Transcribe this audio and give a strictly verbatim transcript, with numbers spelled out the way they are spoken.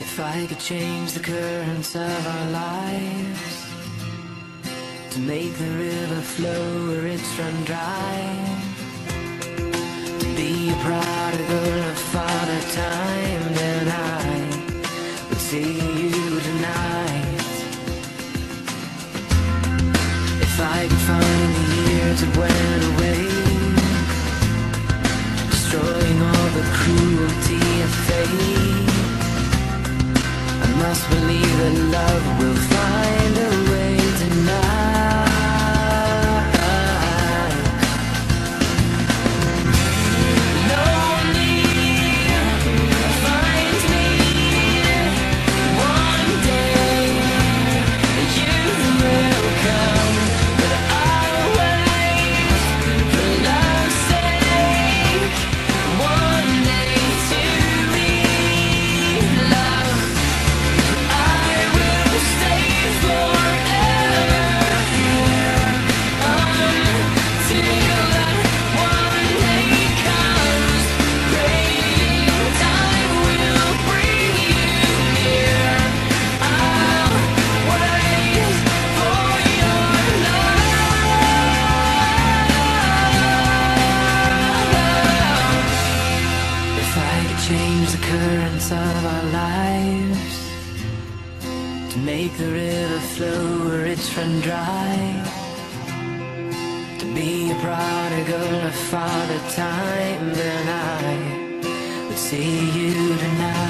If I could change the currents of our lives, to make the river flow where it's run dry, to be a prodigal of father time, then I would see you tonight. If I could find the years that went away, destroying all the cruelty of fate, I must believe that love will find a way tonight. Lonely finds me one day. You will come, but I'll wait for love's sake. One day to meet love. I will stay forever here until that one day comes. Praying time will bring you near. I'll wait for your love. If I could change the currents of our lives, to make the river flow where it's run dry, to be a prodigal of father time, then I would see you tonight.